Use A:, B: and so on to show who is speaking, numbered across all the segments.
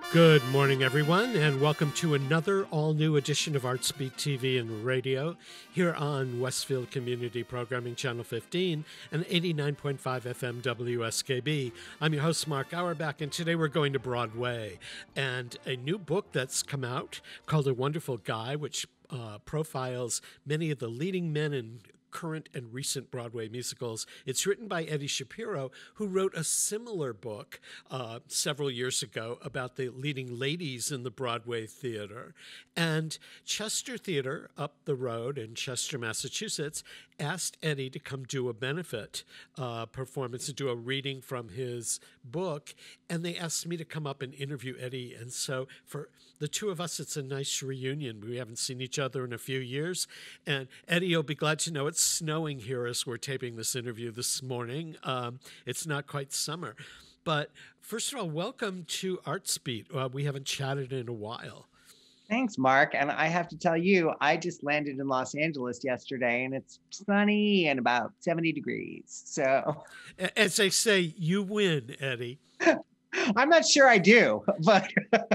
A: Good morning, everyone, and welcome to another all-new edition of ArtSpeak TV and Radio here on Westfield Community Programming Channel 15 and 89.5 FM WSKB. I'm your host, Mark Auerbach, and today we're going to Broadway and a new book that's come out called A Wonderful Guy, which profiles many of the leading men in current and recent Broadway musicals. It's written by Eddie Shapiro, who wrote a similar book several years ago about the leading ladies in the Broadway theater. And Chester Theater up the road in Chester, Massachusetts, asked Eddie to come do a benefit performance, to do a reading from his book. And they asked me to come up and interview Eddie. And so for the two of us, it's a nice reunion. We haven't seen each other in a few years. And Eddie, you'll be glad to know it's snowing here as we're taping this interview this morning. It's not quite summer. But first of all, welcome to ArtSpeak. We haven't chatted in a while.
B: Thanks, Mark. And I have to tell you, I just landed in Los Angeles yesterday and it's sunny and about 70 degrees. So
A: as they say, you win, Eddie.
B: I'm not sure I do, but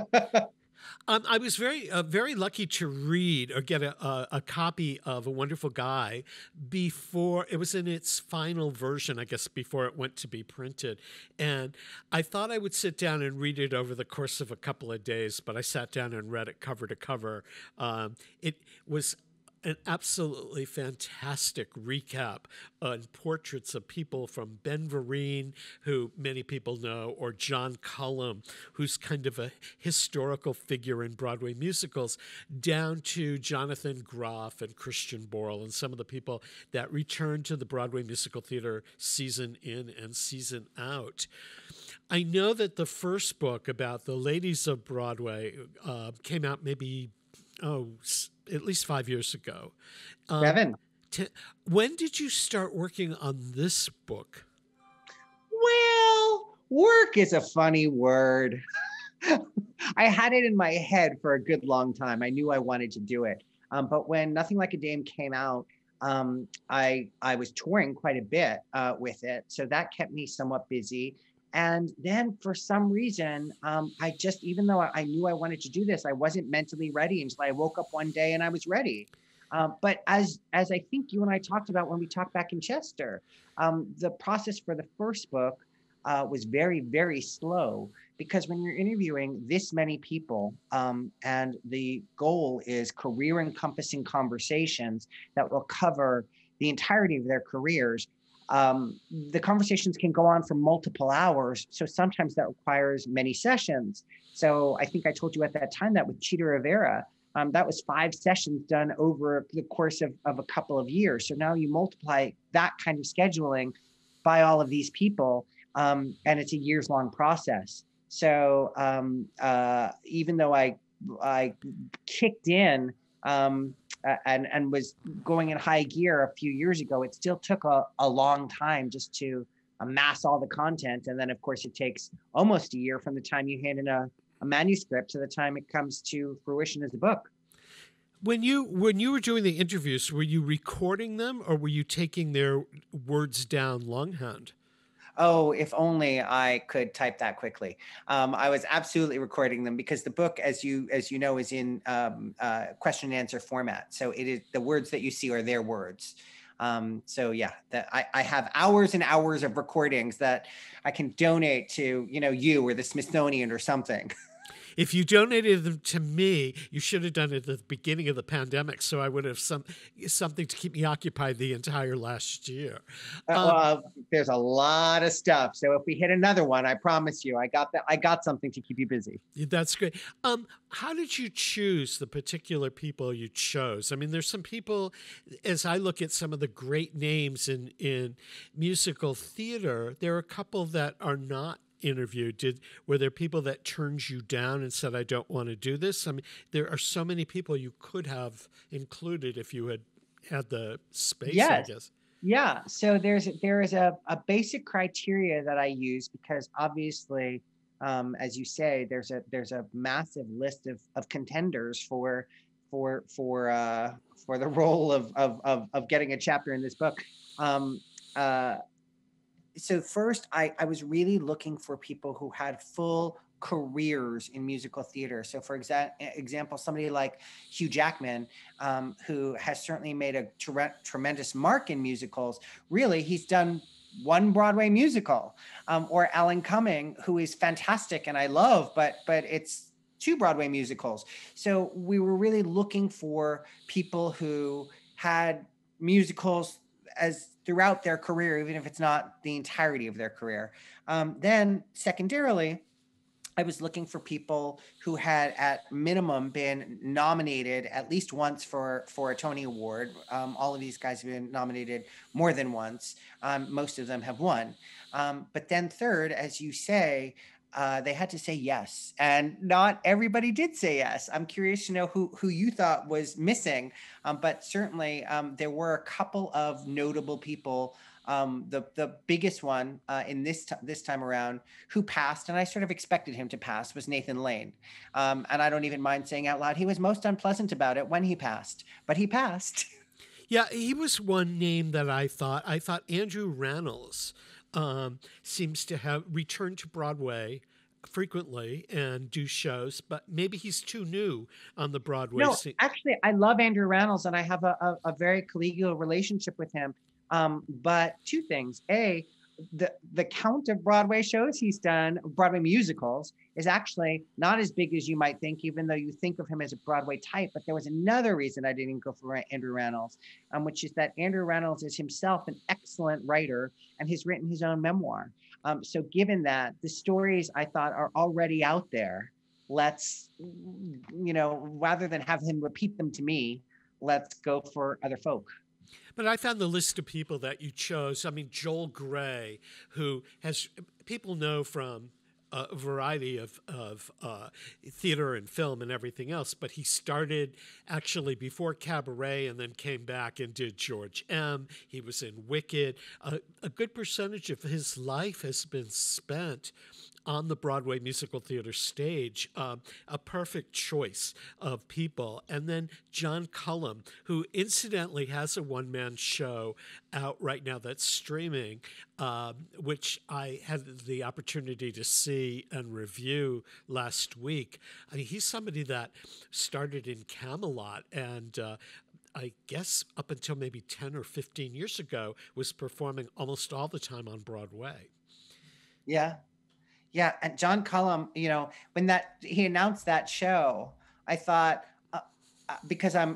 A: I was very lucky to read or get a copy of A Wonderful Guy before it was in its final version, I guess, before it went to be printed. And I thought I would sit down and read it over the course of a couple of days, but I sat down and read it cover to cover. It was an absolutely fantastic recap on portraits of people from Ben Vereen, who many people know, or John Cullum, who's kind of a historical figure in Broadway musicals, down to Jonathan Groff and Christian Borle and some of the people that return to the Broadway musical theater season in and season out. I know that the first book about the ladies of Broadway came out maybe at least 5 years ago.
B: 7.
A: When did you start working on this book?
B: Well, work is a funny word. I had it in my head for a good long time. I knew I wanted to do it. But when Nothing Like a Dame came out, I was touring quite a bit with it. So that kept me somewhat busy. And then for some reason, I just, even though I knew I wanted to do this, I wasn't mentally ready until I woke up one day and I was ready. But as I think you and I talked about when we talked back in Chester, the process for the first book was very, very slow, because when you're interviewing this many people and the goal is career encompassing conversations that will cover the entirety of their careers, the conversations can go on for multiple hours. So sometimes that requires many sessions. So I think I told you at that time that with Chita Rivera, that was 5 sessions done over the course of a couple of years. So now you multiply that kind of scheduling by all of these people, and it's a years-long process. So even though I kicked in and was going in high gear a few years ago, it still took a long time just to amass all the content. And then, of course, it takes almost a year from the time you hand in a manuscript to the time it comes to fruition as a book.
A: When you were doing the interviews, were you recording them or were you taking their words down longhand?
B: Oh, if only I could type that quickly. I was absolutely recording them because the book, as you know, is in question and answer format. So it is, the words that you see are their words. So yeah, that I have hours and hours of recordings that I can donate to, you or the Smithsonian or something.
A: If you donated them to me, you should have done it at the beginning of the pandemic, so I would have something to keep me occupied the entire last year.
B: There's a lot of stuff. So if we hit another one, I promise you, I got something to keep you busy.
A: That's great. How did you choose the particular people you chose? I mean, there's some people, as I look at some of the great names in musical theater, there are a couple that are not interviewed. Were there people that turned you down and said, I don't want to do this? I mean, there are so many people you could have included if you had the space,
B: yes.
A: I guess.
B: Yeah. So there is a basic criteria that I use because obviously, as you say, there's a massive list of contenders for the role of getting a chapter in this book. So first, I was really looking for people who had full careers in musical theater. So for example, somebody like Hugh Jackman, who has certainly made a tremendous mark in musicals. Really, he's done one Broadway musical, or Alan Cumming, who is fantastic and I love, but it's two Broadway musicals. So we were really looking for people who had musicals as throughout their career, even if it's not the entirety of their career. Then secondarily, I was looking for people who had at minimum been nominated at least once for a Tony Award. All of these guys have been nominated more than once. Most of them have won. But then third, as you say, they had to say yes, and not everybody did say yes. I'm curious to know who you thought was missing, but certainly there were a couple of notable people. The biggest one in this time around who passed, and I sort of expected him to pass, was Nathan Lane. And I don't even mind saying out loud, he was most unpleasant about it when he passed, but he passed.
A: Yeah, he was one name that I thought Andrew Rannells seems to have returned to Broadway frequently and do shows, but maybe he's too new on the Broadway scene.
B: Actually, I love Andrew Rannells, and I have a very collegial relationship with him. But two things. A, the count of Broadway shows he's done, Broadway musicals, is actually not as big as you might think, even though you think of him as a Broadway type. But there was another reason I didn't go for Andrew Rannells, which is that Andrew Rannells is himself an excellent writer and has written his own memoir. So given that, the stories I thought are already out there, let's, rather than have him repeat them to me, let's go for other folk.
A: But I found the list of people that you chose. I mean, Joel Grey, who people know from a variety of theater and film and everything else, but he started actually before Cabaret and then came back and did George M. He was in Wicked. A good percentage of his life has been spent on the Broadway musical theater stage, a perfect choice of people. And then John Cullum, who incidentally has a one-man show out right now that's streaming, which I had the opportunity to see and review last week. I mean, he's somebody that started in Camelot and I guess up until maybe 10 or 15 years ago was performing almost all the time on Broadway.
B: Yeah. Yeah, and John Cullum, when he announced that show, I thought, because I'm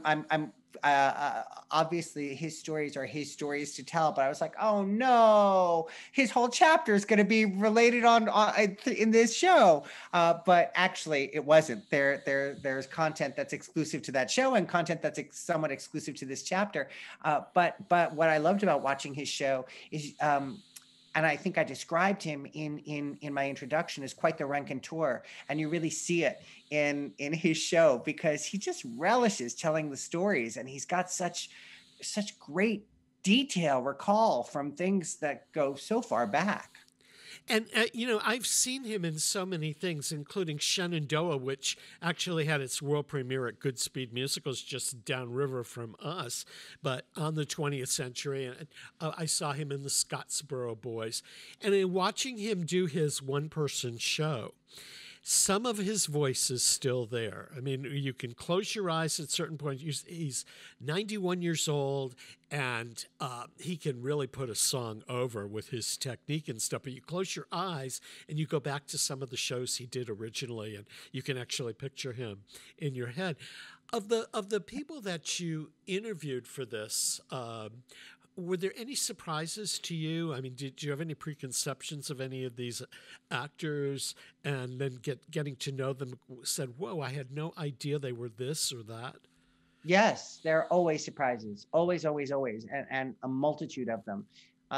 B: obviously his stories are his stories to tell, but I was like, oh no, his whole chapter is going to be related on in this show. But actually, it wasn't. There's content that's exclusive to that show and content that's somewhat exclusive to this chapter. But what I loved about watching his show is. And I think I described him in my introduction as quite the raconteur, and you really see it in his show because he just relishes telling the stories, and he's got such great detail recall from things that go so far back.
A: And, I've seen him in so many things, including Shenandoah, which actually had its world premiere at Goodspeed Musicals just downriver from us, but on the 20th century. And I saw him in the Scottsboro Boys. And in watching him do his one-person show, some of his voice is still there. I mean, you can close your eyes at certain points. He's 91 years old, and he can really put a song over with his technique and stuff. But you close your eyes, and you go back to some of the shows he did originally, and you can actually picture him in your head. Of the people that you interviewed for this, were there any surprises to you? I mean, did you have any preconceptions of any of these actors, and then getting to know them said, whoa, I had no idea they were this or that?
B: Yes, there are always surprises, always, and a multitude of them.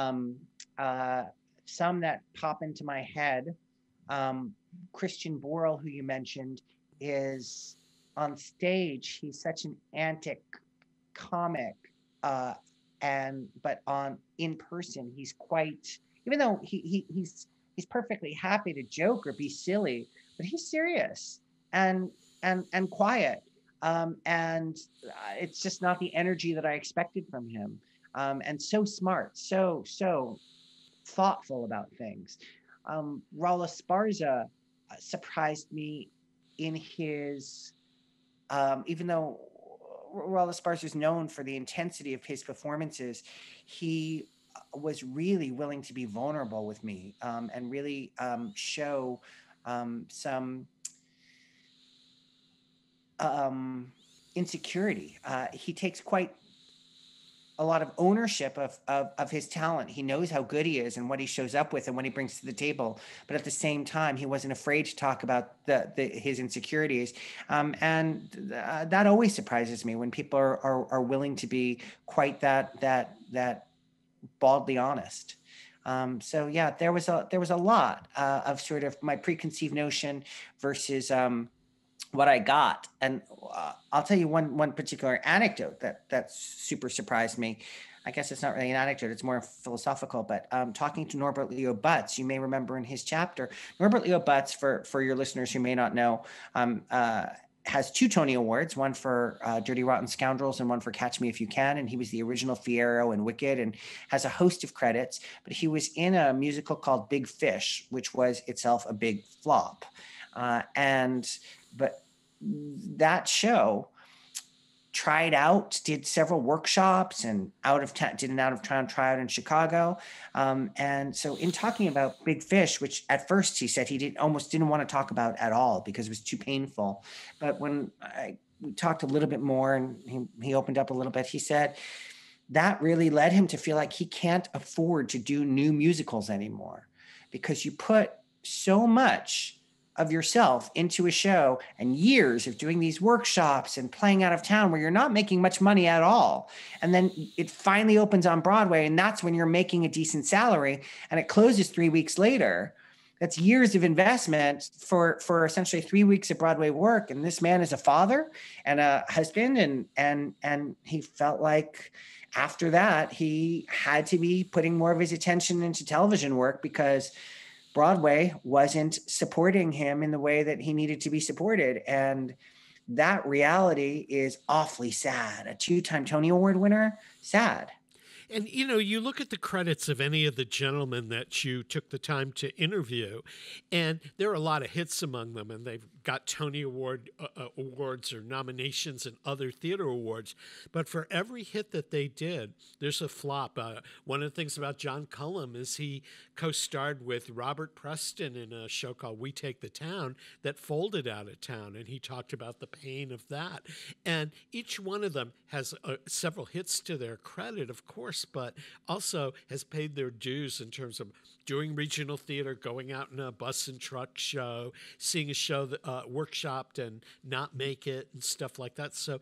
B: Some that pop into my head, Christian Borle, who you mentioned, is on stage. He's such an antic comic, but in person, he's quite, even though he's perfectly happy to joke or be silly, but he's serious and quiet. And it's just not the energy that I expected from him. And so smart, so thoughtful about things. Raul Esparza, surprised me in his, even though Raul Esparza is known for the intensity of his performances, he was really willing to be vulnerable with me, and really show some insecurity. He takes quite a lot of ownership of his talent. He knows how good he is and what he shows up with and what he brings to the table. But at the same time, he wasn't afraid to talk about his insecurities. And that always surprises me when people are willing to be quite that baldly honest. So yeah, there was a lot of sort of my preconceived notion versus what I got. And I'll tell you one particular anecdote that super surprised me. I guess it's not really an anecdote, it's more philosophical, but talking to Norbert Leo Butz, you may remember in his chapter, Norbert Leo Butz, for your listeners who may not know, has 2 Tony Awards, one for Dirty Rotten Scoundrels and one for Catch Me If You Can. And he was the original Fiyero in Wicked and has a host of credits, but he was in a musical called Big Fish, which was itself a big flop. But that show tried out, did several workshops and did an out of town tryout in Chicago. And so in talking about Big Fish, which at first he said he almost didn't want to talk about at all because it was too painful. But when we talked a little bit more and he opened up a little bit, he said that really led him to feel like he can't afford to do new musicals anymore because you put so much of yourself into a show and years of doing these workshops and playing out of town where you're not making much money at all. And then it finally opens on Broadway and that's when you're making a decent salary and it closes 3 weeks later. That's years of investment for essentially 3 weeks of Broadway work. And this man is a father and a husband and he felt like after that, he had to be putting more of his attention into television work because Broadway wasn't supporting him in the way that he needed to be supported. And that reality is awfully sad. A 2-time Tony Award winner, sad.
A: And, you look at the credits of any of the gentlemen that you took the time to interview, and there are a lot of hits among them, and they've got Tony Award awards or nominations and other theater awards. But for every hit that they did, there's a flop. One of the things about John Cullum is he co-starred with Robert Preston in a show called We Take the Town that folded out of town, and he talked about the pain of that. And each one of them has several hits to their credit, of course, but also has paid their dues in terms of doing regional theater, going out in a bus and truck show, seeing a show that workshopped and not make it and stuff like that. So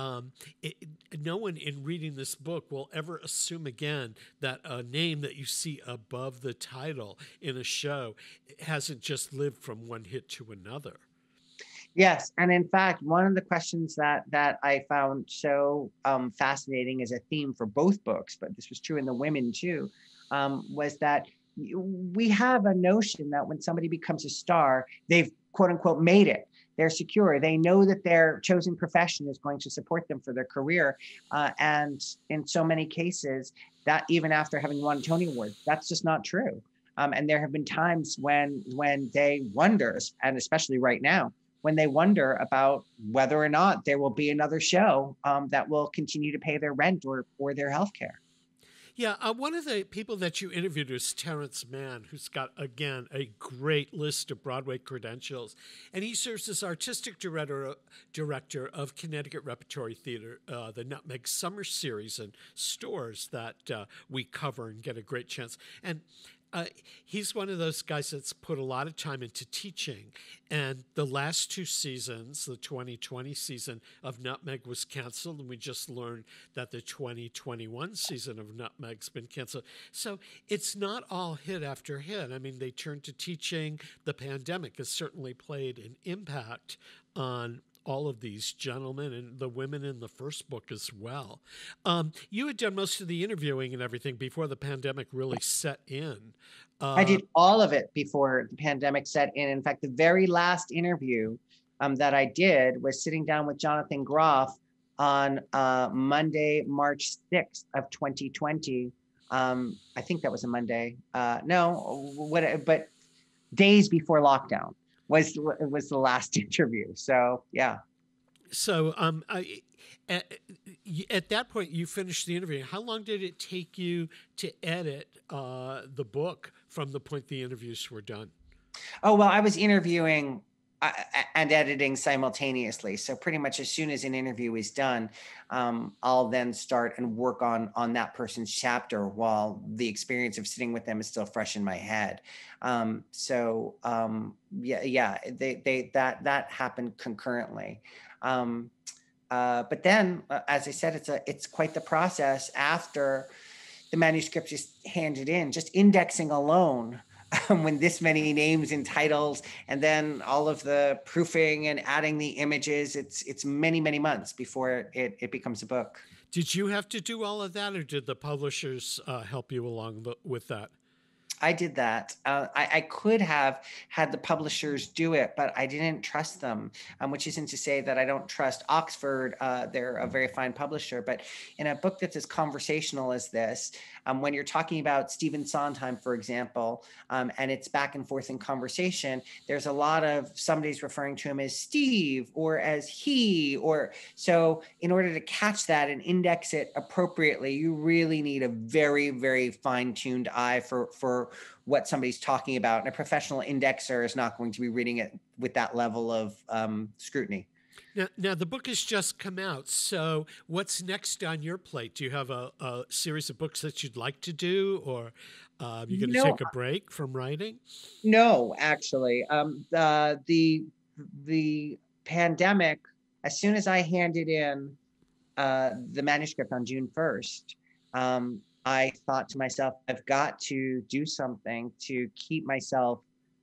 A: no one in reading this book will ever assume again that a name that you see above the title in a show hasn't just lived from one hit to another.
B: Yes, and in fact, one of the questions that I found so fascinating as a theme for both books, but this was true in the women too, was that we have a notion that when somebody becomes a star, they've quote unquote made it. They're secure. They know that their chosen profession is going to support them for their career, and in so many cases, that even after having won Tony Awards, that's just not true. And there have been times when they wonder, and especially right now, when they wonder about whether or not there will be another show that will continue to pay their rent or their healthcare.
A: Yeah, one of the people that you interviewed was Terrence Mann, who's got, again, a great list of Broadway credentials. And he serves as artistic director of Connecticut Repertory Theater, the Nutmeg Summer Series and stores that we cover and get a great chance. And he's one of those guys that's put a lot of time into teaching. And the last 2 seasons, the 2020 season of Nutmeg was canceled, and we just learned that the 2021 season of Nutmeg's been canceled. So it's not all hit after hit. I mean, they turned to teaching. The pandemic has certainly played an impact on all of these gentlemen and the women in the first book as well. You had done most of the interviewing and everything before the pandemic really set in.
B: I did all of it before the pandemic set in. In fact, the very last interview that I did was sitting down with Jonathan Groff on Monday, March 6th of 2020. I think that was a Monday. But days before lockdown, was the last interview. So yeah.
A: So at that point, you finished the interview. How long did it take you to edit the book from the point the interviews were done?
B: Oh, well, I was interviewing and editing simultaneously. So pretty much as soon as an interview is done, I'll then start and work on that person's chapter while the experience of sitting with them is still fresh in my head. That happened concurrently. But then, as I said, it's quite the process after the manuscript is handed in, just indexing alone. When this many names and titles, and then all of the proofing and adding the images, it's many, many months before it becomes a book.
A: Did you have to do all of that, or did the publishers help you along with that?
B: I did that. I could have had the publishers do it, but I didn't trust them, which isn't to say that I don't trust Oxford. They're a very fine publisher. But in a book that's as conversational as this, when you're talking about Stephen Sondheim, for example, and it's back and forth in conversation, there's a lot of somebody's referring to him as Steve or as he, or so in order to catch that and index it appropriately, you really need a very, very fine-tuned eye for what somebody's talking about. And a professional indexer is not going to be reading it with that level of scrutiny.
A: Now, the book has just come out. So what's next on your plate? Do you have a series of books that you'd like to do, or you're going to take a break from writing?
B: No, actually. The pandemic, as soon as I handed in the manuscript on June 1st, I thought to myself, I've got to do something to keep myself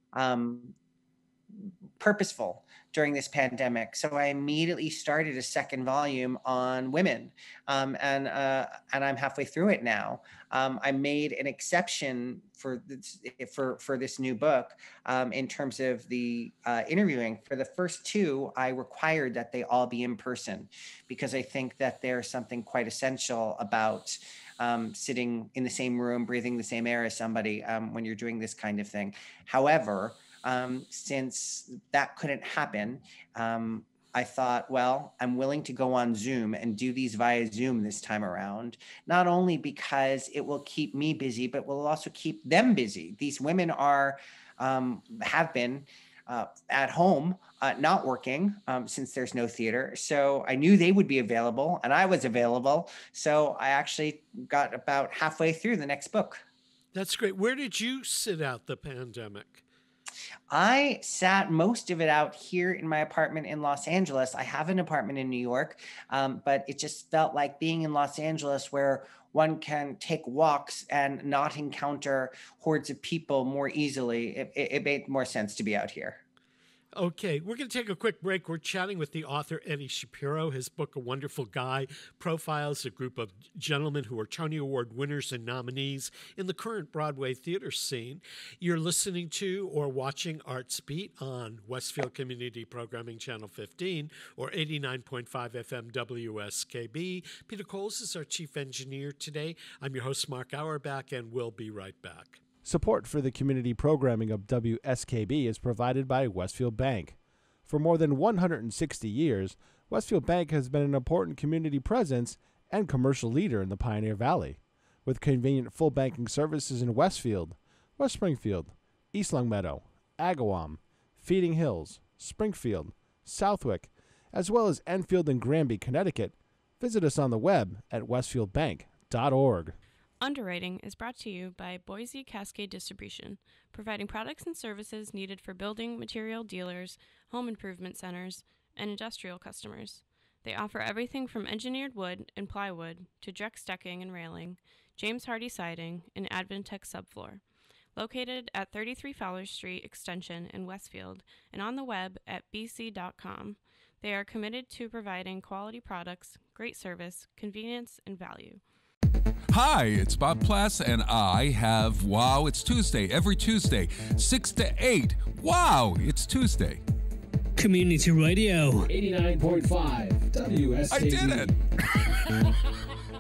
B: purposeful during this pandemic. So I immediately started a second volume on women, and I'm halfway through it now. I made an exception for this new book in terms of the interviewing. For the first two, I required that they all be in person, because I think that there's something quite essential about sitting in the same room, breathing the same air as somebody when you're doing this kind of thing. However, since that couldn't happen, I thought, well, I'm willing to go on Zoom and do these via Zoom this time around, not only because it will keep me busy, but will also keep them busy. These women have been at home, not working since there's no theater. So I knew they would be available, and I was available. So I actually got about halfway through the next book.
A: That's great. Where did you sit out the pandemic?
B: I sat most of it out here in my apartment in Los Angeles. I have an apartment in New York, but it just felt like being in Los Angeles, where one can take walks and not encounter hordes of people more easily. It made more sense to be out here.
A: Okay, we're going to take a quick break. We're chatting with the author, Eddie Shapiro. His book, A Wonderful Guy, profiles a group of gentlemen who are Tony Award winners and nominees in the current Broadway theater scene. You're listening to or watching Arts Beat on Westfield Community Programming Channel 15 or 89.5 FM WSKB. Peter Coles is our chief engineer today. I'm your host, Mark Auerbach, and we'll be right back.
C: Support for the community programming of WSKB is provided by Westfield Bank. For more than 160 years, Westfield Bank has been an important community presence and commercial leader in the Pioneer Valley, with convenient full banking services in Westfield, West Springfield, East Longmeadow, Agawam, Feeding Hills, Springfield, Southwick, as well as Enfield and Granby, Connecticut. Visit us on the web at westfieldbank.org.
D: Underwriting is brought to you by Boise Cascade Distribution, providing products and services needed for building material dealers, home improvement centers, and industrial customers. They offer everything from engineered wood and plywood to Drex decking and railing, James Hardie siding, and Advantech subfloor. Located at 33 Fowler Street Extension in Westfield and on the web at bc.com, they are committed to providing quality products, great service, convenience, and value.
E: Hi, it's Bob Plass, and I have Wow, It's Tuesday, every Tuesday, 6 to 8. Wow, it's Tuesday.
F: Community Radio. 89.5 WSKB.
E: I did it!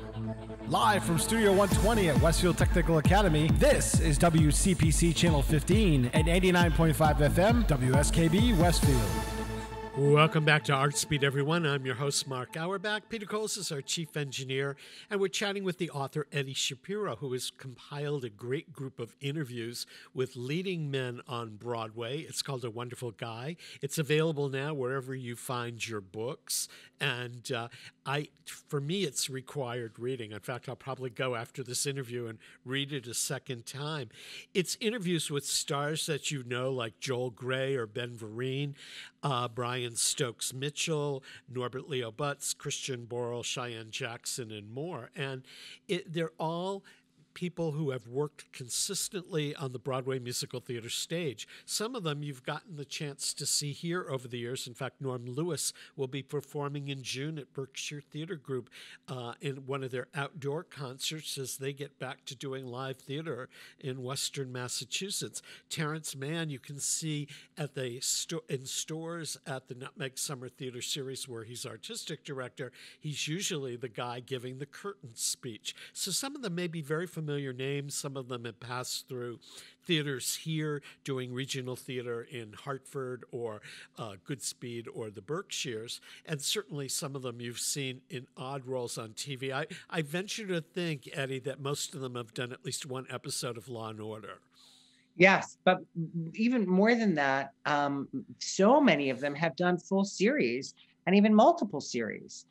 C: Live from Studio 120 at Westfield Technical Academy, this is WCPC Channel 15 and 89.5 FM, WSKB Westfield.
A: Welcome back to ArtSpeed, everyone. I'm your host, Mark Auerbach. Peter Coles is our chief engineer, and we're chatting with the author Eddie Shapiro, who has compiled a great group of interviews with leading men on Broadway. It's called A Wonderful Guy. It's available now wherever you find your books, and for me, it's required reading. In fact, I'll probably go after this interview and read it a second time. It's interviews with stars that you know, like Joel Grey or Ben Vereen, Brian Stokes Mitchell, Norbert Leo Butz, Christian Borle, Cheyenne Jackson, and more. And they're all people who have worked consistently on the Broadway musical theater stage. Some of them you've gotten the chance to see here over the years. In fact, Norm Lewis will be performing in June at Berkshire Theater Group in one of their outdoor concerts as they get back to doing live theater in Western Massachusetts. Terrence Mann you can see at the in stores at the Nutmeg Summer Theater Series, where he's artistic director. He's usually the guy giving the curtain speech. So some of them may be very familiar names. Some of them have passed through theaters here, doing regional theater in Hartford or Goodspeed or the Berkshires. And certainly some of them you've seen in odd roles on TV. I venture to think, Eddie, that most of them have done at least one episode of Law and Order.
B: Yes, but even more than that, so many of them have done full series and even multiple series.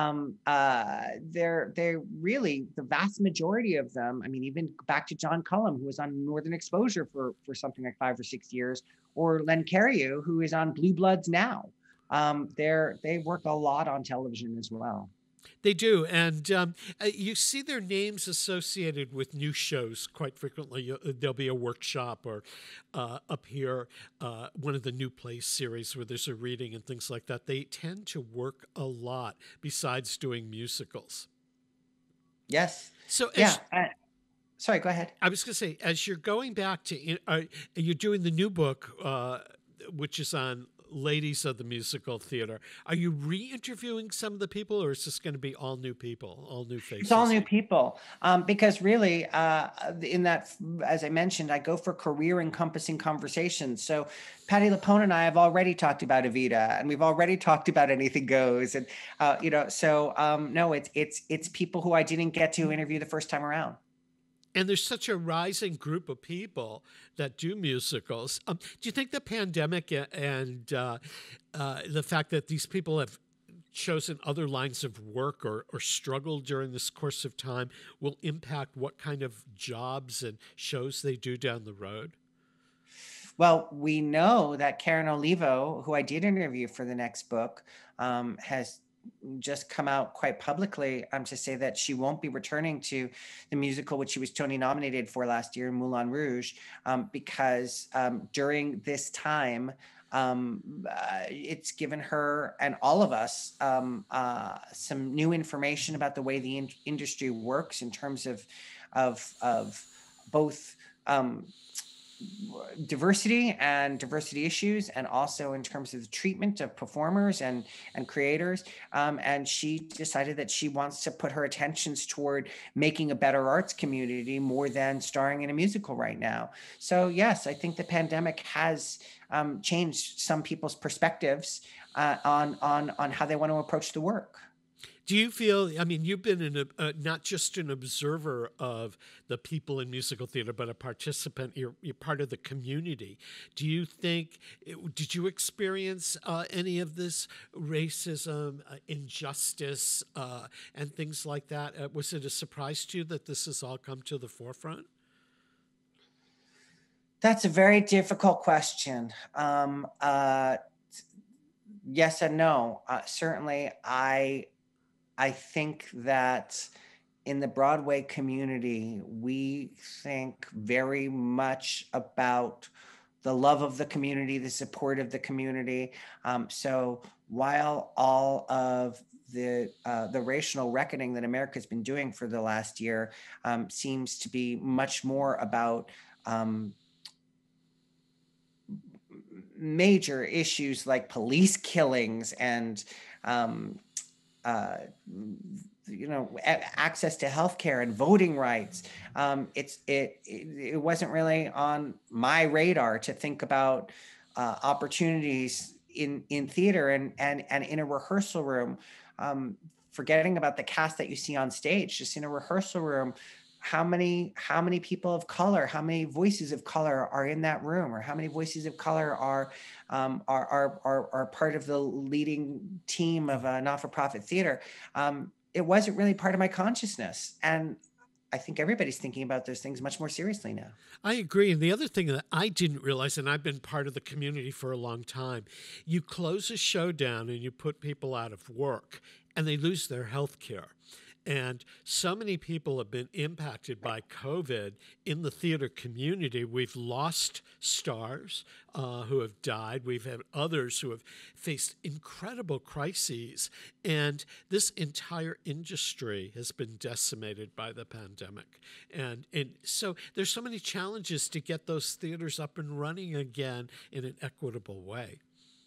B: They're really, the vast majority of them, I mean, even back to John Cullum, who was on Northern Exposure for something like 5 or 6 years, or Len Cariou, who is on Blue Bloods now. They work a lot on television as well.
A: They do, and you see their names associated with new shows quite frequently. There'll be a workshop or up here, one of the new plays series where there's a reading and things like that. They tend to work a lot besides doing musicals.
B: Yes.
A: So
B: sorry, go ahead.
A: I was going to say, as you're going back to, you're doing the new book, which is on ladies of the musical theater. Are you re-interviewing some of the people, or is this going to be all new people, all new faces?
B: It's all new people, because really, in that, as I mentioned, I go for career encompassing conversations. So Patti LuPone and I have already talked about Evita, and we've already talked about Anything Goes, and no, it's people who I didn't get to interview the first time around.
A: And there's such a rising group of people that do musicals. Do you think the pandemic and the fact that these people have chosen other lines of work or struggled during this course of time will impact what kind of jobs and shows they do down the road?
B: Well, we know that Karen Olivo, who I did interview for the next book, has just come out quite publicly to say that she won't be returning to the musical, which she was Tony nominated for last year, Moulin Rouge, because during this time, it's given her and all of us some new information about the way the industry works in terms of both diversity issues, and also in terms of the treatment of performers and creators. And she decided that she wants to put her attentions toward making a better arts community more than starring in a musical right now. So yes, I think the pandemic has changed some people's perspectives on how they want to approach the work.
A: Do you feel, I mean, you've been not just an observer of the people in musical theater, but a participant, you're part of the community. Do you think, did you experience any of this racism, injustice, and things like that? Was it a surprise to you that this has all come to the forefront?
B: That's a very difficult question. Yes and no. Certainly, I think that in the Broadway community, we think very much about the love of the community, the support of the community. So while all of the racial reckoning that America's been doing for the last year seems to be much more about major issues like police killings and access to healthcare and voting rights. It wasn't really on my radar to think about opportunities in theater and in a rehearsal room. Forgetting about the cast that you see on stage, just in a rehearsal room, how many people of color, how many voices of color are in that room, or how many voices of color are part of the leading team of a not-for-profit theater. It wasn't really part of my consciousness. And I think everybody's thinking about those things much more seriously now.
A: I agree. And the other thing that I didn't realize, and I've been part of the community for a long time, you close a show down and you put people out of work and they lose their health care. And so many people have been impacted by COVID in the theater community. We've lost stars who have died. We've had others who have faced incredible crises. And this entire industry has been decimated by the pandemic. And so there's so many challenges to get those theaters up and running again in an equitable way.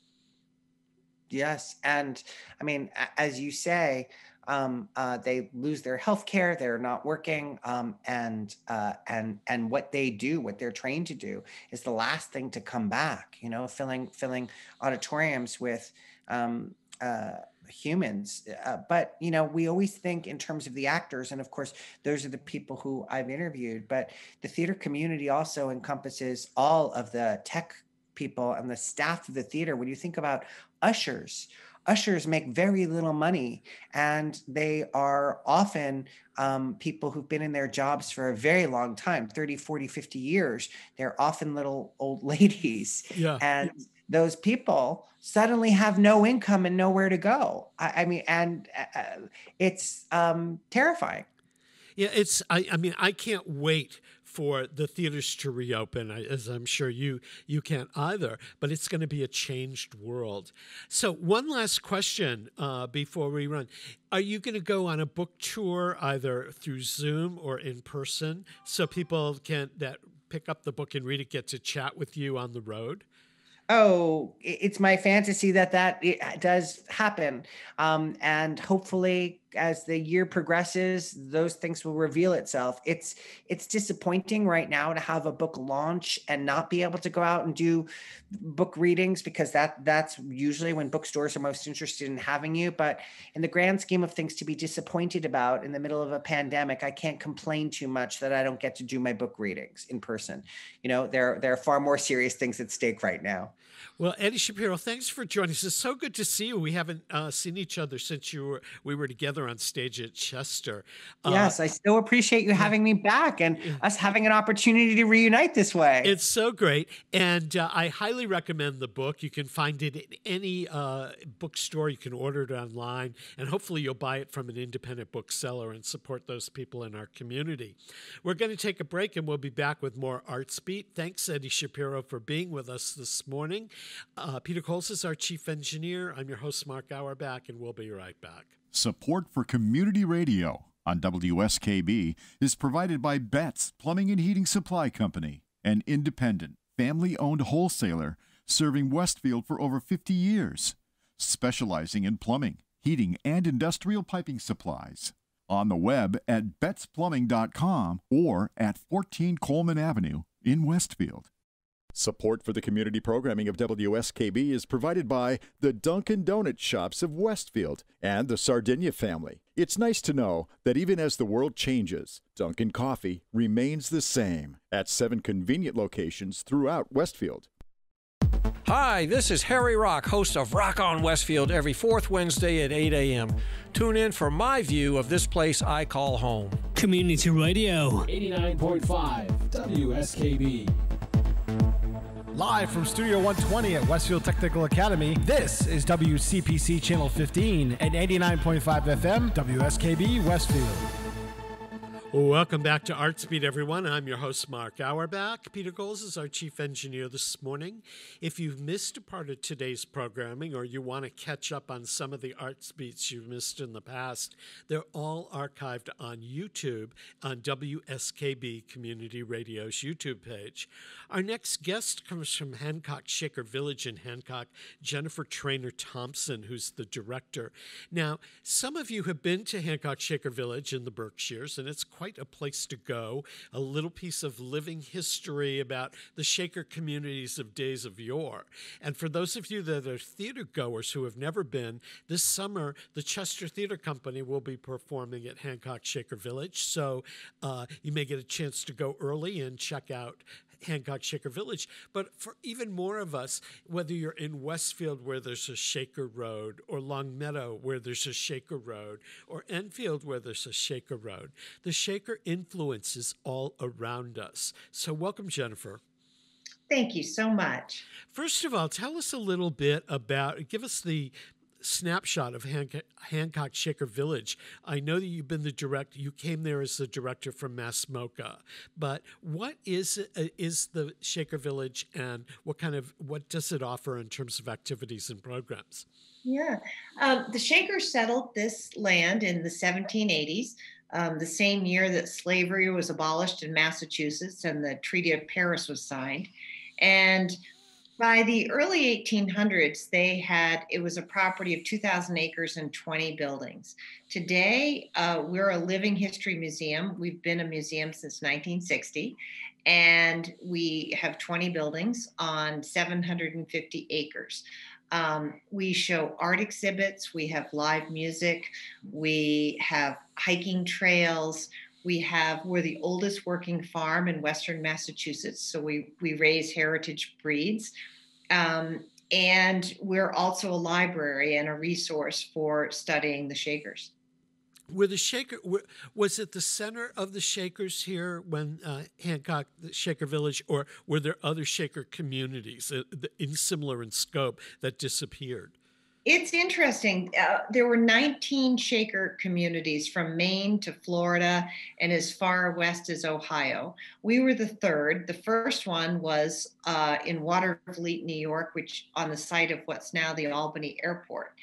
B: Yes. And I mean, as you say, they lose their health care, they're not working, and what they do, what they're trained to do, is the last thing to come back. Filling auditoriums with humans. But we always think in terms of the actors, and of course, those are the people who I've interviewed. But the theater community also encompasses all of the tech people and the staff of the theater. When you think about ushers make very little money, and they are often people who've been in their jobs for a very long time, 30, 40, 50 years. They're often little old ladies. Yeah. And those people suddenly have no income and nowhere to go. It's terrifying.
A: Yeah, I can't wait for the theaters to reopen, as I'm sure you can't either, but it's going to be a changed world. So one last question before we run. Are you going to go on a book tour either through Zoom or in person so people that pick up the book and read it get to chat with you on the road?
B: Oh, it's my fantasy that it does happen. And hopefully as the year progresses, those things will reveal itself. It's disappointing right now to have a book launch and not be able to go out and do book readings, because that's usually when bookstores are most interested in having you. But in the grand scheme of things to be disappointed about in the middle of a pandemic, I can't complain too much that I don't get to do my book readings in person. There are far more serious things at stake right now.
A: Well, Eddie Shapiro, thanks for joining us. It's so good to see you. We haven't seen each other since we were together on stage at Chester.
B: Yes, I still appreciate you having me back and us having an opportunity to reunite this way.
A: It's so great. And I highly recommend the book. You can find it in any bookstore. You can order it online, and hopefully you'll buy it from an independent bookseller and support those people in our community. We're going to take a break, and we'll be back with more Arts Beat. Thanks, Eddie Shapiro, for being with us this morning. Peter Coles is our chief engineer. I'm your host, Mark Auerbach, and we'll be right back.
F: Support for community radio on WSKB is provided by Betts Plumbing and Heating Supply Company, an independent, family-owned wholesaler serving Westfield for over 50 years, specializing in plumbing, heating, and industrial piping supplies. On the web at bettsplumbing.com or at 14 Coleman Avenue in Westfield. Support for the community programming of WSKB is provided by the Dunkin' Donuts shops of Westfield and the Sardinia family. It's nice to know that even as the world changes, Dunkin' Coffee remains the same at 7 convenient locations throughout Westfield.
G: Hi, this is Harry Rock, host of Rock on Westfield every fourth Wednesday at 8 a.m. Tune in for my view of this place I call home.
H: Community Radio.
I: 89.5 WSKB.
C: Live from Studio 120 at Westfield Technical Academy, this is WCPC Channel 15 at 89.5 FM, WSKB Westfield.
A: Welcome back to ArtSpeed, everyone. I'm your host, Mark Auerbach. Peter Goles is our chief engineer this morning. If you've missed a part of today's programming or you want to catch up on some of the ArtSpeeds you've missed in the past, they're all archived on YouTube on WSKB Community Radio's YouTube page. Our next guest comes from Hancock Shaker Village in Hancock, Jennifer Trainer Thompson, who's the director. Now, some of you have been to Hancock Shaker Village in the Berkshires, and it's quite a place to go, a little piece of living history about the Shaker communities of days of yore. And for those of you that are theater goers who have never been, this summer the Chester Theater Company will be performing at Hancock Shaker Village, so you may get a chance to go early and check out Hancock Shaker Village. But for even more of us, whether you're in Westfield where there's a Shaker Road, or Long Meadow where there's a Shaker Road, or Enfield where there's a Shaker Road, the Shaker influence is all around us. So welcome, Jennifer.
H: Thank you so much.
A: First of all, tell us a little bit about, give us the snapshot of Hancock Shaker Village. I know that you've been you came there as the director from Mass MoCA, but what is the Shaker Village, and what does it offer in terms of activities and programs?
H: Yeah, the Shakers settled this land in the 1780s, the same year that slavery was abolished in Massachusetts and the Treaty of Paris was signed. And by the early 1800s, it was a property of 2,000 acres and 20 buildings. Today, we're a living history museum. We've been a museum since 1960, and we have 20 buildings on 750 acres. We show art exhibits, we have live music, we have hiking trails. We're the oldest working farm in Western Massachusetts, so we raise heritage breeds. And we're also a library and a resource for studying the Shakers.
A: Was it the center of the Shakers here when Hancock, the Shaker Village, or were there other Shaker communities similar in scope that disappeared?
H: It's interesting. There were 19 Shaker communities from Maine to Florida and as far west as Ohio. We were the third. The first one was in Watervliet, New York, which on the site of what's now the Albany Airport.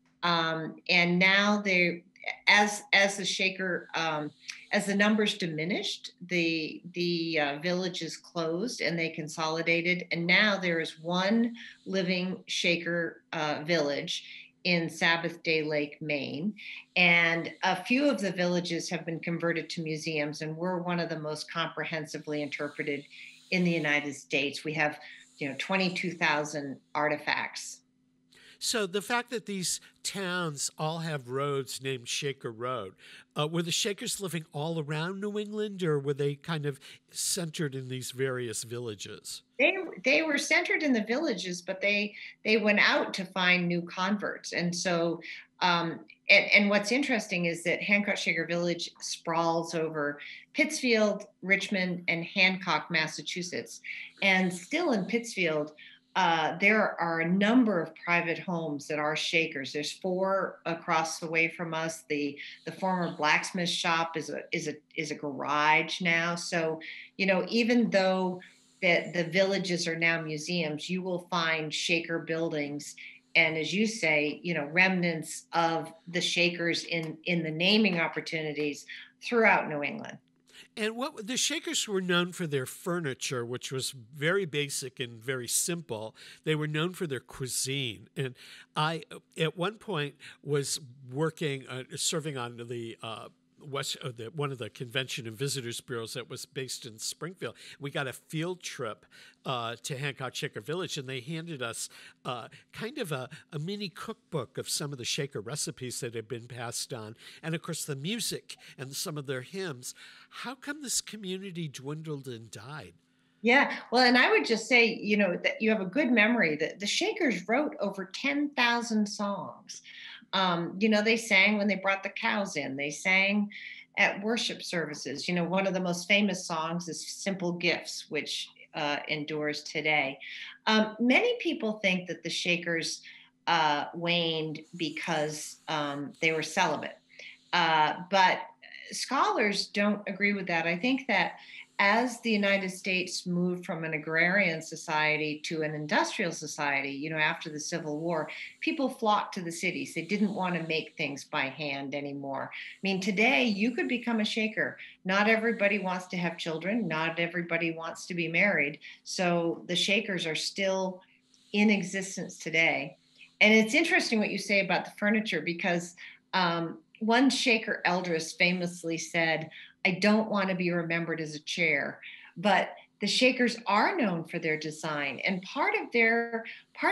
H: And now as the Shaker, as the numbers diminished, the villages closed and they consolidated. And now there is one living Shaker village in Sabbath Day Lake, Maine. And a few of the villages have been converted to museums, and we're one of the most comprehensively interpreted in the United States. We have, 22,000 artifacts.
A: So the fact that these towns all have roads named Shaker Road, were the Shakers living all around New England, or were they kind of centered in these various villages?
H: They were centered in the villages, but they went out to find new converts. And so, and what's interesting is that Hancock Shaker Village sprawls over Pittsfield, Richmond, and Hancock, Massachusetts. And still in Pittsfield, there are a number of private homes that are Shakers. There's 4 across the way from us. The former blacksmith shop is a garage now. So, even though the villages are now museums, you will find Shaker buildings. And as you say, remnants of the Shakers in the naming opportunities throughout New England.
A: And the Shakers were known for their furniture, which was very basic and very simple. They were known for their cuisine. And I, at one point, was serving on the one of the convention and visitors bureaus that was based in Springfield. We got a field trip to Hancock Shaker Village, and they handed us kind of a mini cookbook of some of the Shaker recipes that had been passed on, and of course the music and some of their hymns. How come this community dwindled and died?
H: Yeah, well, and I would just say, that you have a good memory that the Shakers wrote over 10,000 songs. They sang when they brought the cows in. They sang at worship services. One of the most famous songs is Simple Gifts, which endures today. Many people think that the Shakers waned because they were celibate. But scholars don't agree with that. I think that as the United States moved from an agrarian society to an industrial society, after the Civil War, people flocked to the cities. They didn't want to make things by hand anymore. I mean, today you could become a shaker. Not everybody wants to have children. Not everybody wants to be married. So the shakers are still in existence today. And it's interesting what you say about the furniture, because one shaker elders famously said, "I don't want to be remembered as a chair." But the shakers are known for their design. And part of their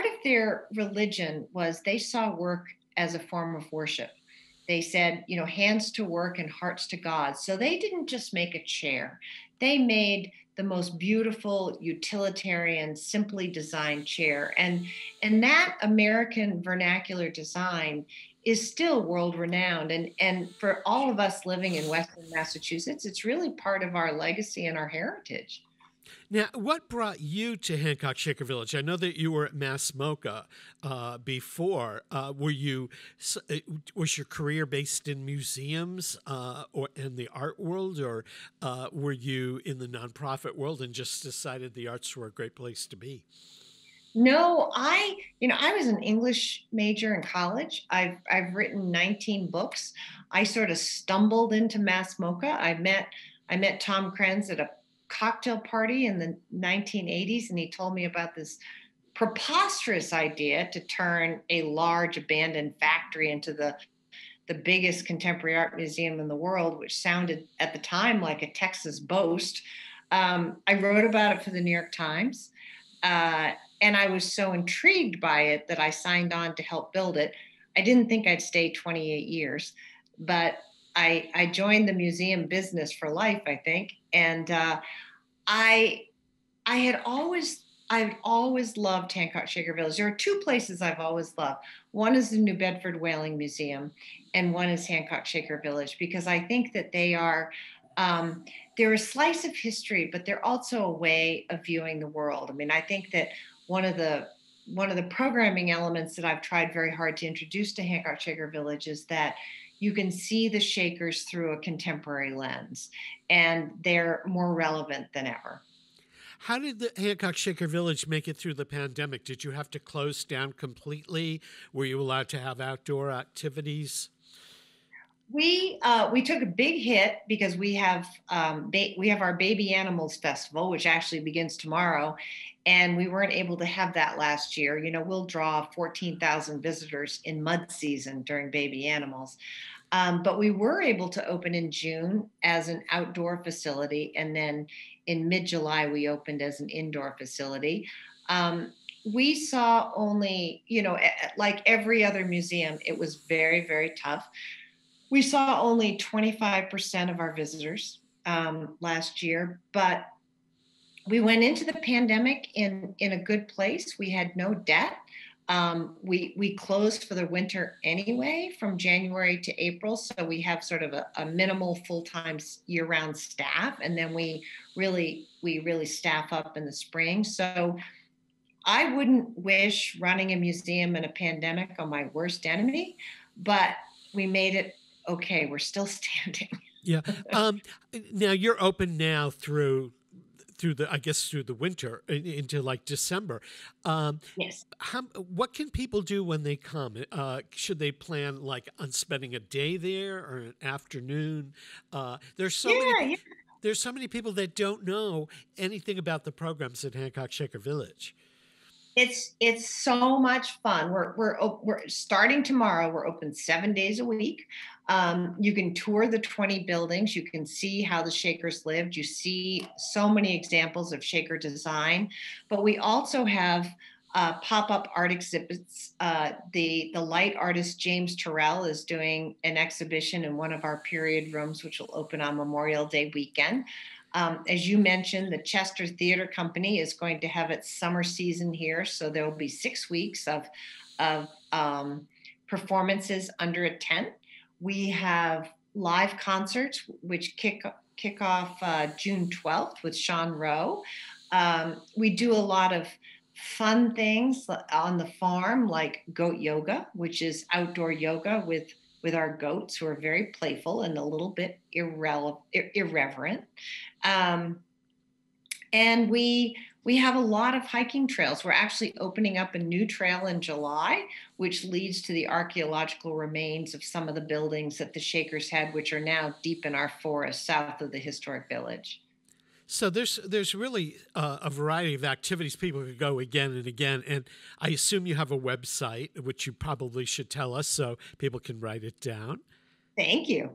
H: religion was they saw work as a form of worship. They said, hands to work and hearts to God. So they didn't just make a chair. They made the most beautiful, utilitarian, simply designed chair. And that American vernacular design is still world renowned. And for all of us living in Western Massachusetts, it's really part of our legacy and our heritage.
A: Now, what brought you to Hancock Shaker Village? I know that you were at Mass MoCA before. Was your career based in museums or in the art world, or were you in the nonprofit world and just decided the arts were a great place to be?
H: No, I was an English major in college. I've written 19 books. I sort of stumbled into Mass MoCA. I met Tom Krenz at a cocktail party in the 1980s, and he told me about this preposterous idea to turn a large abandoned factory into the biggest contemporary art museum in the world, which sounded at the time like a Texas boast. I wrote about it for the New York Times, and I was so intrigued by it that I signed on to help build it. I didn't think I'd stay 28 years, but I joined the museum business for life, I think. And I've always loved Hancock Shaker Village. There are two places I've always loved. One is the New Bedford Whaling Museum, and one is Hancock Shaker Village, because I think that they're a slice of history, but they're also a way of viewing the world. I mean, I think that one of the programming elements that I've tried very hard to introduce to Hancock Shaker Village is that you can see the Shakers through a contemporary lens, and they're more relevant than ever.
A: How did the Hancock Shaker Village make it through the pandemic? Did you have to close down completely? Were you allowed to have outdoor activities?
H: We took a big hit because we have our Baby Animals Festival, which actually begins tomorrow, and we weren't able to have that last year. We'll draw 14,000 visitors in mud season during Baby Animals, but we were able to open in June as an outdoor facility, and then in mid-July we opened as an indoor facility. We saw only, like every other museum, it was very, very tough. We saw only 25% of our visitors last year, but we went into the pandemic in a good place. We had no debt. We closed for the winter anyway from January to April. So we have sort of a minimal full-time year-round staff. And then we really staff up in the spring. So I wouldn't wish running a museum in a pandemic on my worst enemy, but we made it okay. We're still standing.
A: Yeah. Now you're open now through the winter into like December.
H: Yes.
A: What can people do when they come? Should they plan like on spending a day there or an afternoon? There's so many people that don't know anything about the programs at Hancock Shaker Village.
H: It's so much fun. We're starting tomorrow. We're open 7 days a week. You can tour the 20 buildings. You can see how the Shakers lived. You see so many examples of Shaker design. But we also have pop-up art exhibits. The light artist James Terrell is doing an exhibition in one of our period rooms, which will open on Memorial Day weekend. As you mentioned, the Chester Theater Company is going to have its summer season here. So there will be 6 weeks of performances under a tent. We have live concerts, which kick off June 12th with Sean Rowe. We do a lot of fun things on the farm, like goat yoga, which is outdoor yoga with with our goats, who are very playful and a little bit irreverent. And we have a lot of hiking trails. We're actually opening up a new trail in July, which leads to the archaeological remains of some of the buildings that the Shakers had, which are now deep in our forest south of the historic village.
A: So there's really a variety of activities people could go again and again. And I assume you have a website, which you probably should tell us so people can write it down.
H: Thank you.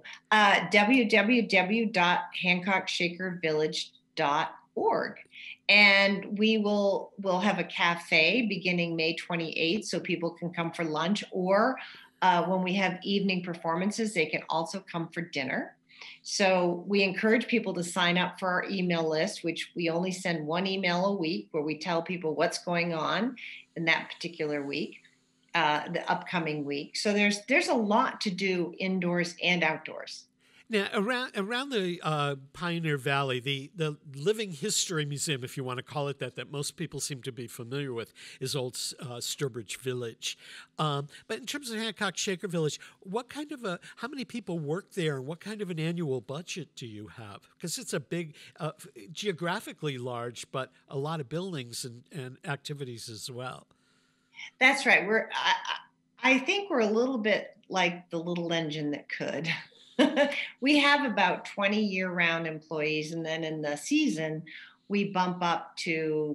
H: www.hancockshakervillage.org. And we'll have a cafe beginning May 28th, so people can come for lunch, or when we have evening performances, they can also come for dinner. So we encourage people to sign up for our email list, which we only send one email a week where we tell people what's going on in that particular week, the upcoming week. So there's a lot to do indoors and outdoors.
A: Now, around the Pioneer Valley, the Living History Museum, if you want to call it that most people seem to be familiar with, is Old Sturbridge Village. But in terms of Hancock Shaker Village, how many people work there, and what kind of an annual budget do you have? Because it's a big, geographically large, but a lot of buildings and activities as well.
H: That's right. I think we're a little bit like the little engine that could. We have about 20 year-round employees, and then in the season, we bump up to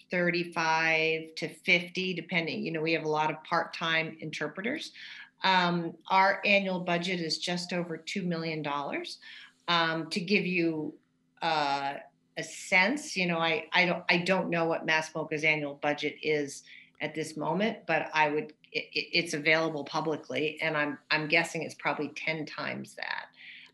H: 35 to 50, depending. We have a lot of part-time interpreters. Our annual budget is just over $2 million. To give you a sense, I don't know what MassMocha's annual budget is at this moment, but it's available publicly, and I'm guessing it's probably 10 times that.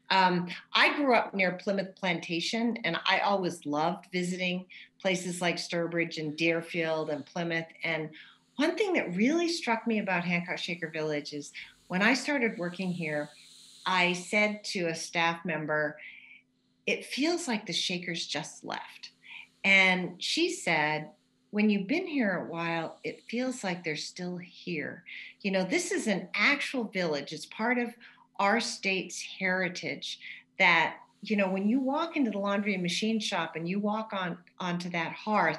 H: I grew up near Plymouth Plantation, and I always loved visiting places like Sturbridge and Deerfield and Plymouth. And one thing that really struck me about Hancock Shaker Village is when I started working here, I said to a staff member, "It feels like the Shakers just left." And she said, "When you've been here a while, it feels like they're still here." This is an actual village. It's part of our state's heritage that, when you walk into the laundry and machine shop and you walk onto that hearth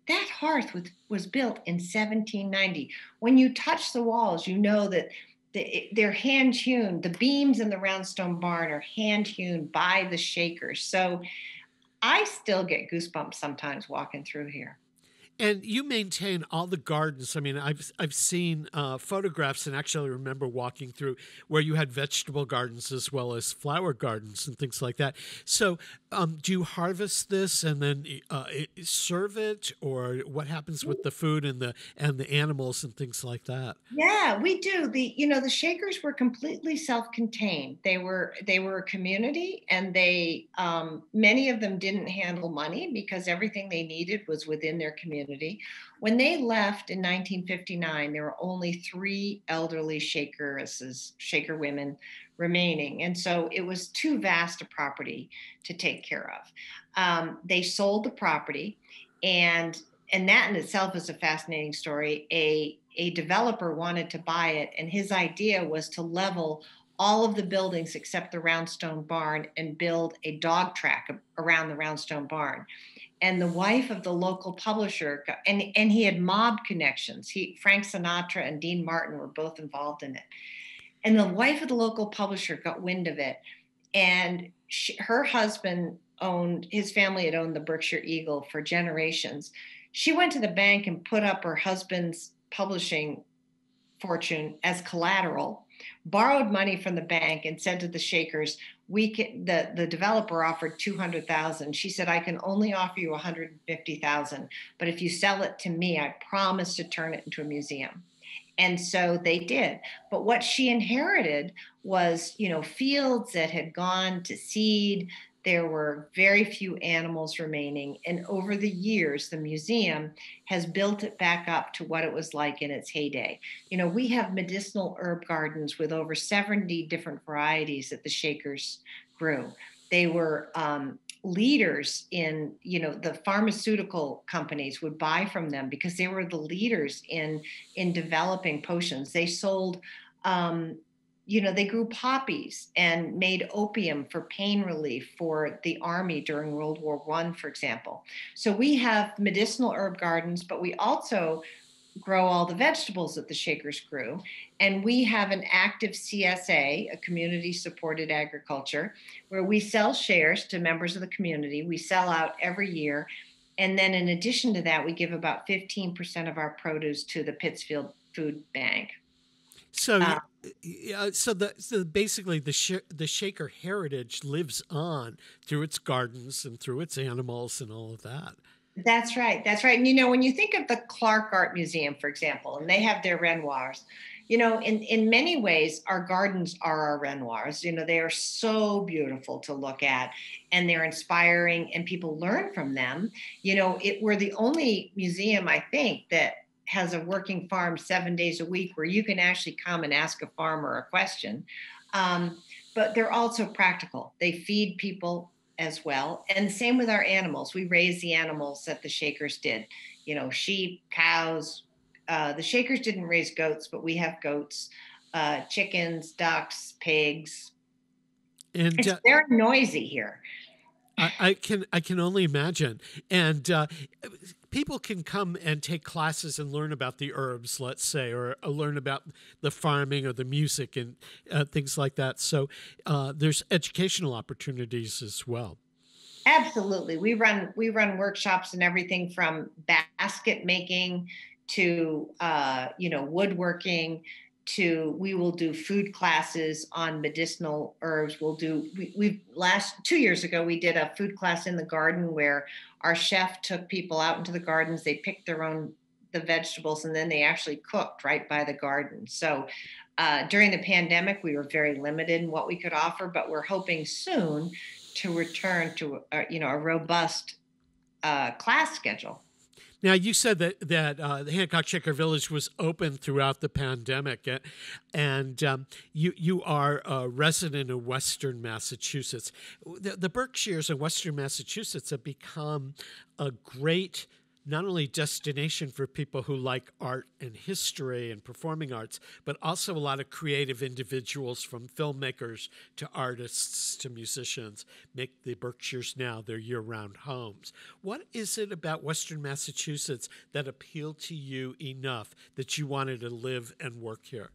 H: was built in 1790. When you touch the walls, you know that they're hand hewn. The beams in the roundstone barn are hand hewn by the Shakers. So I still get goosebumps sometimes walking through here.
A: And you maintain all the gardens. I mean, I've seen photographs, and actually remember walking through where you had vegetable gardens as well as flower gardens and things like that. So do you harvest this and then serve it, or what happens with the food and the animals and things like that?
H: Yeah, we do. The Shakers were completely self-contained. They were a community, and they many of them didn't handle money because everything they needed was within their community. When they left in 1959, there were only 3 elderly Shaker women remaining. And so it was too vast a property to take care of. They sold the property, and that in itself is a fascinating story. A developer wanted to buy it, and his idea was to level all of the buildings except the Roundstone Barn and build a dog track around the Roundstone Barn. And the wife of the local publisher, and he had mob connections. Frank Sinatra and Dean Martin were both involved in it. And the wife of the local publisher got wind of it. And her husband his family had owned the Berkshire Eagle for generations. She went to the bank and put up her husband's publishing fortune as collateral, borrowed money from the bank, and said to the Shakers, the developer offered $200,000. She said, "I can only offer you $150,000, but if you sell it to me, I promise to turn it into a museum." And so they did. But what she inherited was, fields that had gone to seed. There were very few animals remaining. And over the years, the museum has built it back up to what it was like in its heyday. We have medicinal herb gardens with over 70 different varieties that the Shakers grew. They were leaders in, the pharmaceutical companies would buy from them because they were the leaders in developing potions. They sold they grew poppies and made opium for pain relief for the army during World War I, for example. So we have medicinal herb gardens, but we also grow all the vegetables that the Shakers grew. And we have an active CSA, a community supported agriculture, where we sell shares to members of the community. We sell out every year. And then in addition to that, we give about 15% of our produce to the Pittsfield Food Bank.
A: So, so basically, the Shaker heritage lives on through its gardens and through its animals and all of that.
H: That's right. That's right. And, when you think of the Clark Art Museum, for example, and they have their Renoirs, in many ways, our gardens are our Renoirs. They are so beautiful to look at, and they're inspiring, and people learn from them. We're the only museum, I think, that has a working farm 7 days a week where you can actually come and ask a farmer a question. But they're also practical. They feed people as well. And same with our animals. We raise the animals that the Shakers did, sheep, cows. The Shakers didn't raise goats, but we have goats, chickens, ducks, pigs. And it's very noisy here.
A: I can only imagine. And people can come and take classes and learn about the herbs, let's say, or learn about the farming or the music and things like that. So there's educational opportunities as well.
H: Absolutely. We run workshops and everything from basket making to woodworking to we will do food classes on medicinal herbs. We've 2 years ago, we did a food class in the garden where our chef took people out into the gardens. They picked the vegetables, and then they actually cooked right by the garden. So during the pandemic, we were very limited in what we could offer, but we're hoping soon to return to a robust class schedule.
A: Now, you said that the Hancock Shaker Village was open throughout the pandemic, and you are a resident of Western Massachusetts. The Berkshires of Western Massachusetts have become a great not only destination for people who like art and history and performing arts, but also a lot of creative individuals, from filmmakers to artists to musicians, make the Berkshires now their year-round homes. What is it about Western Massachusetts that appealed to you enough that you wanted to live and work here?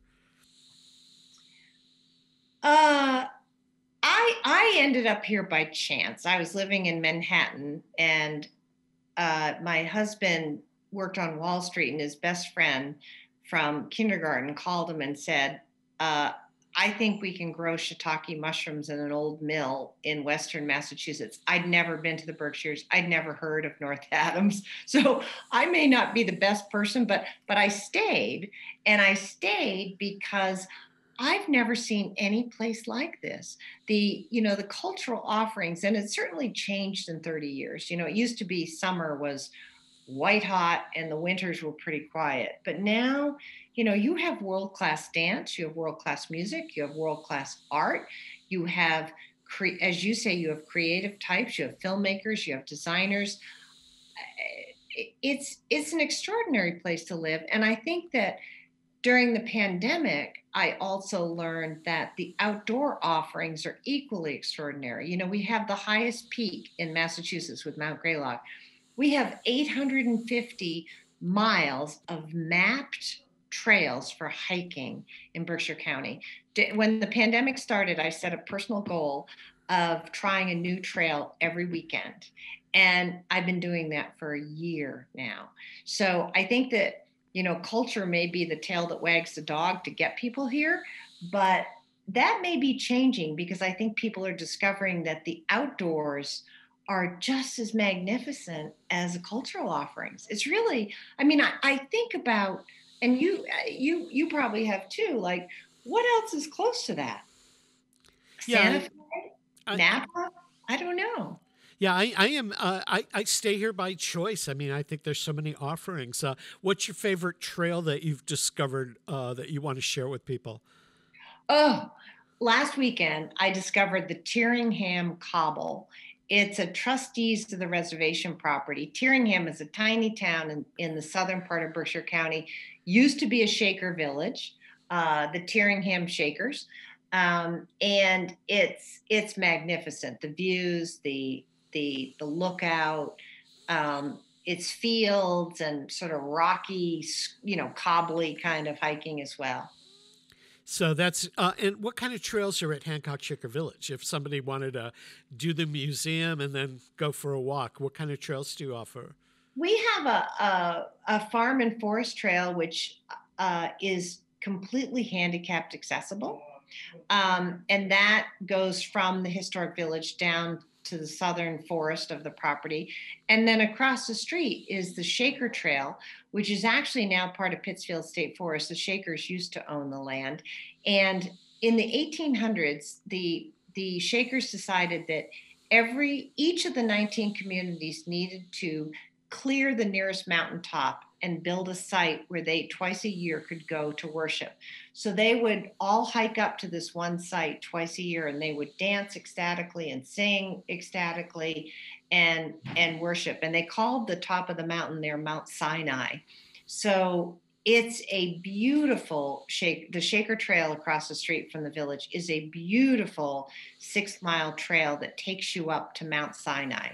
H: I ended up here by chance. I was living in Manhattan, and my husband worked on Wall Street, and his best friend from kindergarten called him and said, I think we can grow shiitake mushrooms in an old mill in Western Massachusetts. I'd never been to the Berkshires. I'd never heard of North Adams. So I may not be the best person, but I stayed, and I stayed because I've never seen any place like this. The cultural offerings, and it's certainly changed in 30 years. It used to be summer was white hot and the winters were pretty quiet. But now, you have world-class dance, you have world-class music, you have world-class art, you have, as you say, you have creative types, you have filmmakers, you have designers. It's an extraordinary place to live. And I think that during the pandemic, I also learned that the outdoor offerings are equally extraordinary. We have the highest peak in Massachusetts with Mount Greylock. We have 850 miles of mapped trails for hiking in Berkshire County. When the pandemic started, I set a personal goal of trying a new trail every weekend. And I've been doing that for a year now. So I think that culture may be the tail that wags the dog to get people here, but that may be changing because I think people are discovering that the outdoors are just as magnificent as the cultural offerings. It's really, I think about, and you probably have too, like, what else is close to that? Santa Fe? Napa? I don't know.
A: Yeah, I am. I stay here by choice. I think there's so many offerings. What's your favorite trail that you've discovered that you want to share with people?
H: Oh, last weekend I discovered the Tyringham Cobble. It's a trustees of the reservation property. Tyringham is a tiny town in the southern part of Berkshire County. Used to be a Shaker village. the Tyringham Shakers. And it's magnificent. The views, the lookout, it's fields and sort of rocky, cobbly kind of hiking as well.
A: So that's, and what kind of trails are at Hancock Shaker Village? If somebody wanted to do the museum and then go for a walk, what kind of trails do you offer?
H: We have a farm and forest trail, which is completely handicapped accessible. And that goes from the historic village down to the southern forest of the property. And then across the street is the Shaker Trail, which is actually now part of Pittsfield State Forest. The Shakers used to own the land. And in the 1800s, the Shakers decided that each of the 19 communities needed to clear the nearest mountaintop and build a site where they twice a year could go to worship. So they would all hike up to this one site twice a year, and they would dance ecstatically and sing ecstatically and worship. And they called the top of the mountain there Mount Sinai. So it's a beautiful the Shaker Trail across the street from the village is a beautiful 6-mile trail that takes you up to Mount Sinai.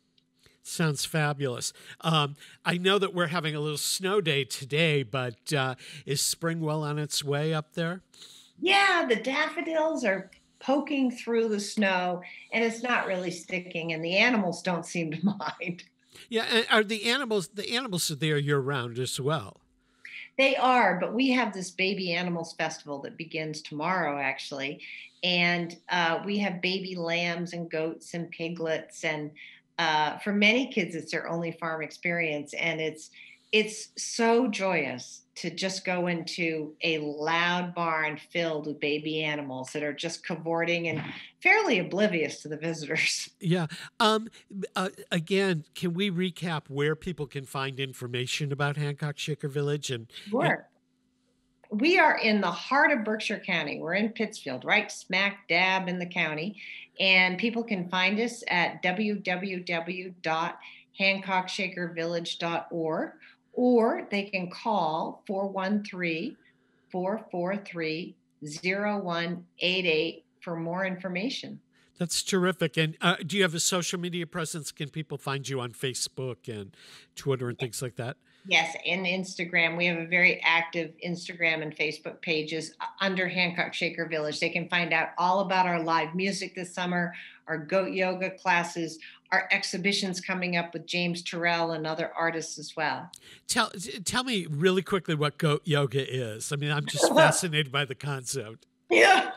A: Sounds fabulous. I know that we're having a little snow day today, but is spring well on its way up there?
H: Yeah, the daffodils are poking through the snow, and it's not really sticking, and the animals don't seem to mind.
A: Yeah, and are the animals are there year-round as well?
H: They are, but we have this Baby Animals Festival that begins tomorrow, actually, and we have baby lambs and goats and piglets, and for many kids, it's their only farm experience, and it's so joyous to just go into a loud barn filled with baby animals that are just cavorting and fairly oblivious to the visitors.
A: Yeah. Again, can we recap where people can find information about Hancock Shaker Village?
H: Sure. We are in the heart of Berkshire County. We're in Pittsfield, right smack dab in the county. And people can find us at www.hancockshakervillage.org, or they can call 413-443-0188 for more information.
A: That's terrific. And do you have a social media presence? Can people find you on Facebook and Twitter and things like that?
H: Yes, and Instagram. We have a very active Instagram and Facebook pages under Hancock Shaker Village. They can find out all about our live music this summer, our goat yoga classes, our exhibitions coming up with James Terrell and other artists as well.
A: Tell me really quickly what goat yoga is. I mean, I'm just fascinated by the concept.
H: Yeah,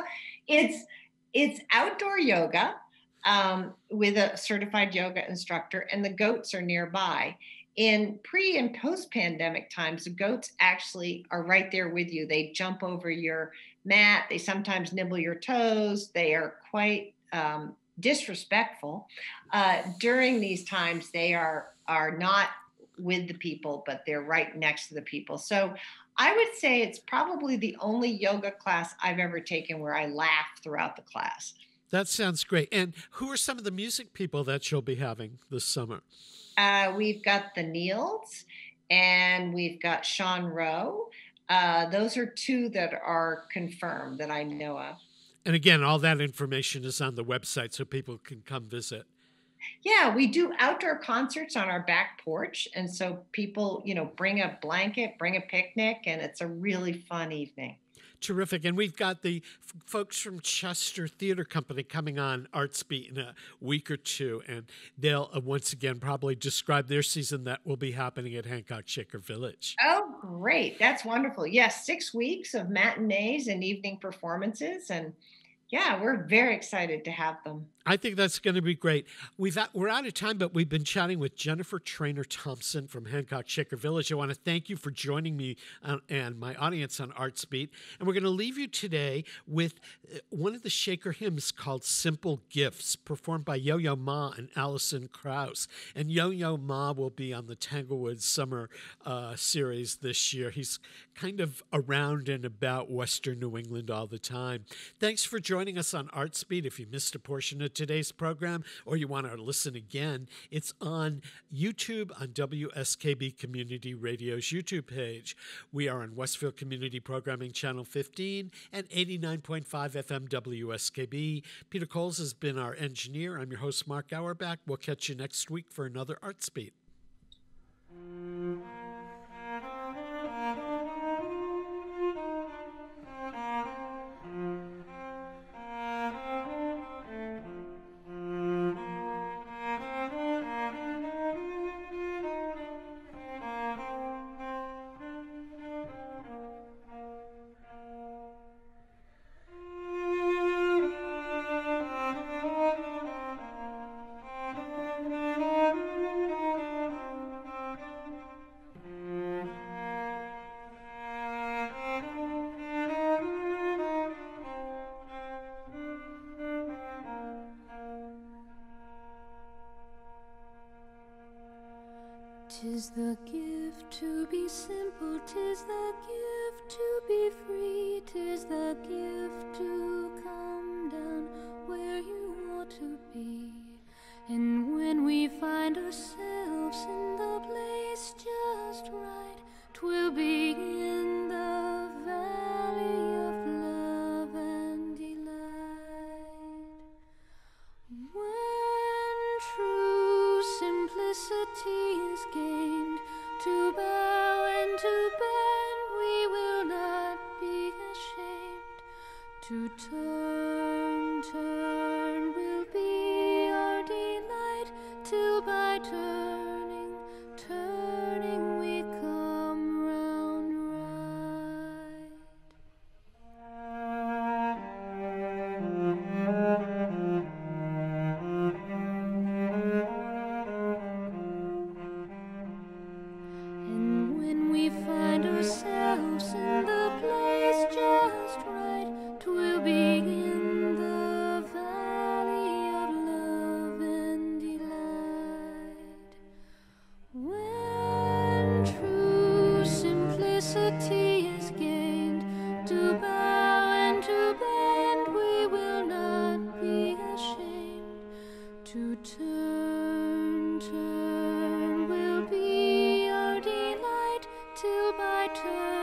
H: it's outdoor yoga with a certified yoga instructor, and the goats are nearby. In pre and post-pandemic times, the goats actually are right there with you. They jump over your mat. They sometimes nibble your toes. They are quite disrespectful. During these times, they are not with the people, but they're right next to the people. So I would say it's probably the only yoga class I've ever taken where I laugh throughout the class.
A: That sounds great. And who are some of the music people that you'll be having this summer?
H: We've got the Neils and we've got Sean Rowe. Those are two that are confirmed that I know of.
A: And again, all that information is on the website so people can come visit.
H: Yeah, we do outdoor concerts on our back porch. And so people, bring a blanket, bring a picnic, and it's a really fun evening.
A: Terrific. And we've got the folks from Chester Theater Company coming on Artsbeat in a week or two, and they'll once again probably describe their season that will be happening at Hancock Shaker Village.
H: Oh, great. That's wonderful. Yes, 6 weeks of matinees and evening performances, and yeah, we're very excited to have them.
A: I think that's going to be great. We're out of time, but we've been chatting with Jennifer Trainer Thompson from Hancock Shaker Village. I want to thank you for joining me and my audience on Artsbeat. And we're going to leave you today with one of the Shaker hymns called Simple Gifts, performed by Yo-Yo Ma and Allison Krauss. And Yo-Yo Ma will be on the Tanglewood Summer series this year. He's kind of around and about Western New England all the time. Thanks for joining joining us on ArtSpeed. If you missed a portion of today's program or you want to listen again, it's on YouTube on WSKB Community Radio's YouTube page. We are on Westfield Community Programming Channel 15 and 89.5 FM WSKB. Peter Coles has been our engineer. I'm your host, Mark Auerbach. We'll catch you next week for another ArtSpeed.
J: Tis the gift to be simple, tis the gift to be free, tis the gift to come down where you ought to be. And when we find ourselves in the place just right, 'twill be in the valley of love and delight. When true simplicity is gained, to bow and to bend, we will not be ashamed. To turn will be our delight, till by turning we come round right. And when we find ourselves in the place just right, 'twill be in the valley of love and delight. When true simplicity is gained, to bow and to bend, we will not be ashamed. To turn will be our delight, till by turn